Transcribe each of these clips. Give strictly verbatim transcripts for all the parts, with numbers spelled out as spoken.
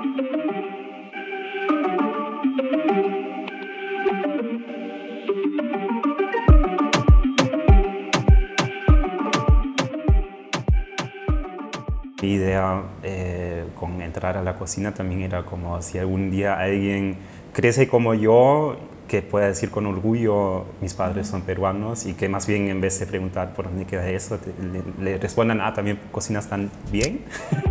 Mi idea eh, con entrar a la cocina también era como si algún día alguien crece como yo, que pueda decir con orgullo, mis padres son peruanos, y que más bien en vez de preguntar por dónde queda eso, te, le, le respondan, ah, ¿también cocinas tan bien?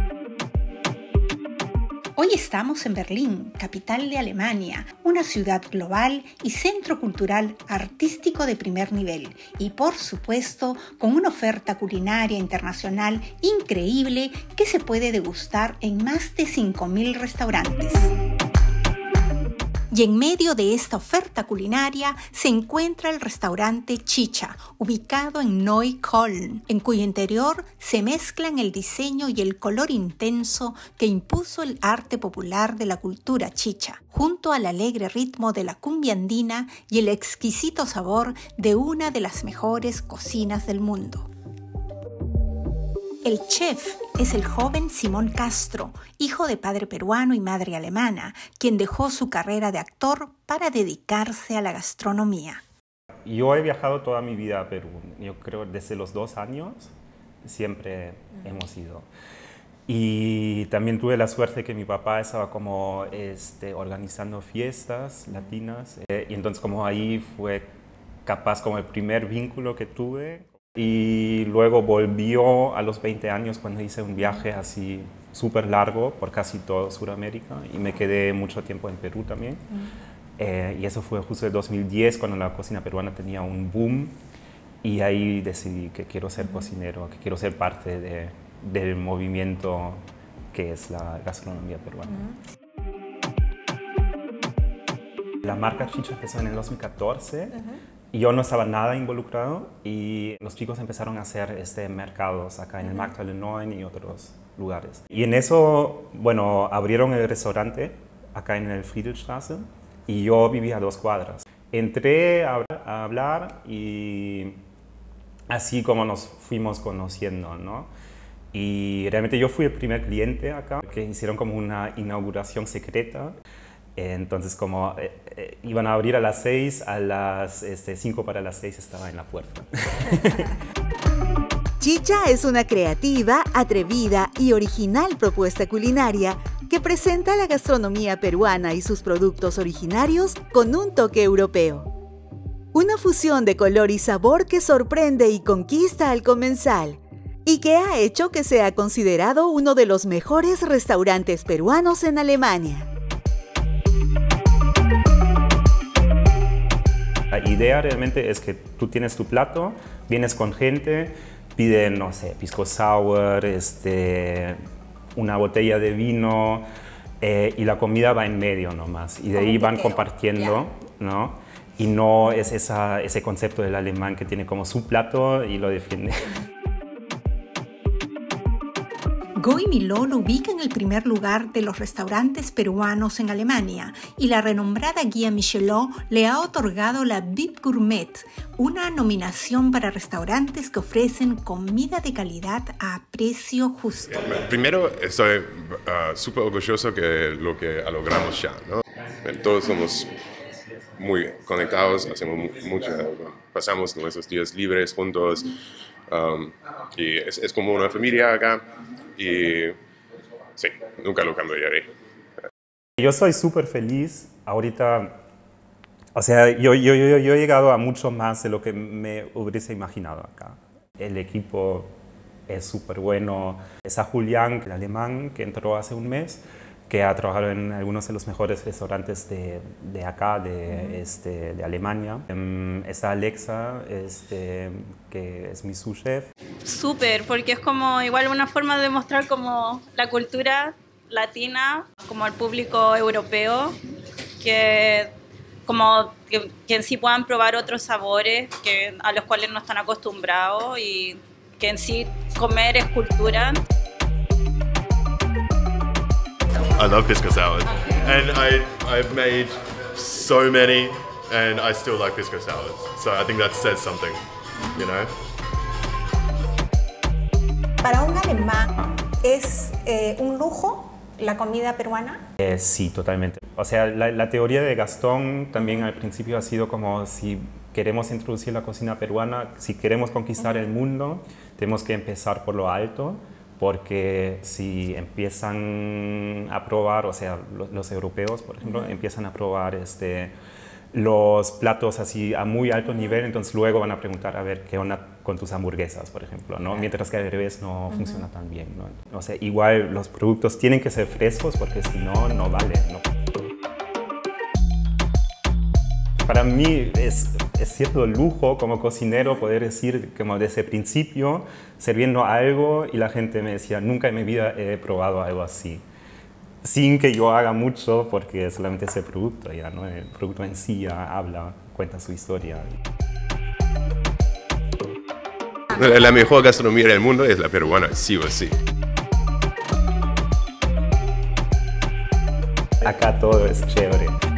Hoy estamos en Berlín, capital de Alemania, una ciudad global y centro cultural artístico de primer nivel, y por supuesto con una oferta culinaria internacional increíble que se puede degustar en más de cinco mil restaurantes. Y en medio de esta oferta culinaria se encuentra el restaurante Chicha, ubicado en Neukölln, en cuyo interior se mezclan el diseño y el color intenso que impuso el arte popular de la cultura chicha, junto al alegre ritmo de la cumbia andina y el exquisito sabor de una de las mejores cocinas del mundo. El chef es el joven Simón Castro, hijo de padre peruano y madre alemana, quien dejó su carrera de actor para dedicarse a la gastronomía. Yo he viajado toda mi vida a Perú. Yo creo desde los dos años siempre hemos ido. Y también tuve la suerte que mi papá estaba como este, organizando fiestas latinas. Eh, y entonces como ahí fue capaz como el primer vínculo que tuve. Y luego volvió a los veinte años cuando hice un viaje así súper largo por casi toda Sudamérica, y me quedé mucho tiempo en Perú también. Mm. Eh, y eso fue justo en dos mil diez, cuando la cocina peruana tenía un boom, y ahí decidí que quiero ser mm. cocinero, que quiero ser parte de, del movimiento que es la gastronomía peruana. Mm. La marca Chicha empezó en el dos mil catorce. Uh-huh. Y yo no estaba nada involucrado, y los chicos empezaron a hacer este, mercados acá en el Magdalena neun y otros lugares. Y en eso, bueno, abrieron el restaurante acá en el Friedrichstraße, y yo vivía a dos cuadras. Entré a, a hablar y así como nos fuimos conociendo, ¿no? Y realmente yo fui el primer cliente acá, que hicieron como una inauguración secreta. Entonces, como eh, eh, iban a abrir a las seis, a las este, cinco para las seis estaba en la puerta. Chicha es una creativa, atrevida y original propuesta culinaria que presenta la gastronomía peruana y sus productos originarios con un toque europeo. Una fusión de color y sabor que sorprende y conquista al comensal, y que ha hecho que sea considerado uno de los mejores restaurantes peruanos en Alemania. La idea realmente es que tú tienes tu plato, vienes con gente, piden, no sé, pisco sour, este, una botella de vino, eh, y la comida va en medio nomás. Y de ahí van compartiendo, ¿no? Y no es esa, ese concepto del alemán que tiene como su plato y lo defiende. Guy Miló lo ubica en el primer lugar de los restaurantes peruanos en Alemania, y la renombrada guía Michelin le ha otorgado la V I P Gourmet, una nominación para restaurantes que ofrecen comida de calidad a precio justo. Primero, estoy uh, súper orgulloso de lo que logramos ya, ¿no? Todos somos muy conectados, hacemos mucho, pasamos nuestros días libres juntos, um, y es, es como una familia acá. Y sí, nunca lo cambiaré. Yo soy súper feliz ahorita. O sea, yo, yo, yo, yo he llegado a mucho más de lo que me hubiese imaginado acá. El equipo es súper bueno. Está Julián, el alemán, que entró hace un mes, que ha trabajado en algunos de los mejores restaurantes de, de acá, de, uh-huh. este, de Alemania. Um, está Alexa, este, que es mi sous chef. Súper, porque es como igual una forma de mostrar como la cultura latina, como al público europeo, que, como, que, que en sí puedan probar otros sabores que, a los cuales no están acostumbrados, y que en sí comer es cultura. I love pisco sour, and I, I've made so many, and I still like pisco sours. So I think that says something, you know. Para un alemán es eh, un lujo la comida peruana? Eh, sí, totalmente. O sea, la, la teoría de Gastón también al principio ha sido como si queremos introducir la cocina peruana, si queremos conquistar uh-huh. el mundo, tenemos que empezar por lo alto, porque si empiezan a probar, o sea, los, los europeos, por ejemplo, uh-huh. empiezan a probar este, los platos así a muy alto nivel, entonces luego van a preguntar, a ver, ¿qué onda con tus hamburguesas, por ejemplo? ¿no? Uh-huh. Mientras que al revés no uh-huh. funciona tan bien, ¿no? O sea, igual los productos tienen que ser frescos, porque si no, no vale, ¿no? Para mí es, es cierto lujo como cocinero poder decir, como desde el principio, sirviendo algo y la gente me decía, nunca en mi vida he probado algo así. Sin que yo haga mucho, porque solamente es el producto, ya, ¿no? El producto en sí ya habla, cuenta su historia. La mejor gastronomía del mundo es la peruana, sí o sí. Acá todo es chévere.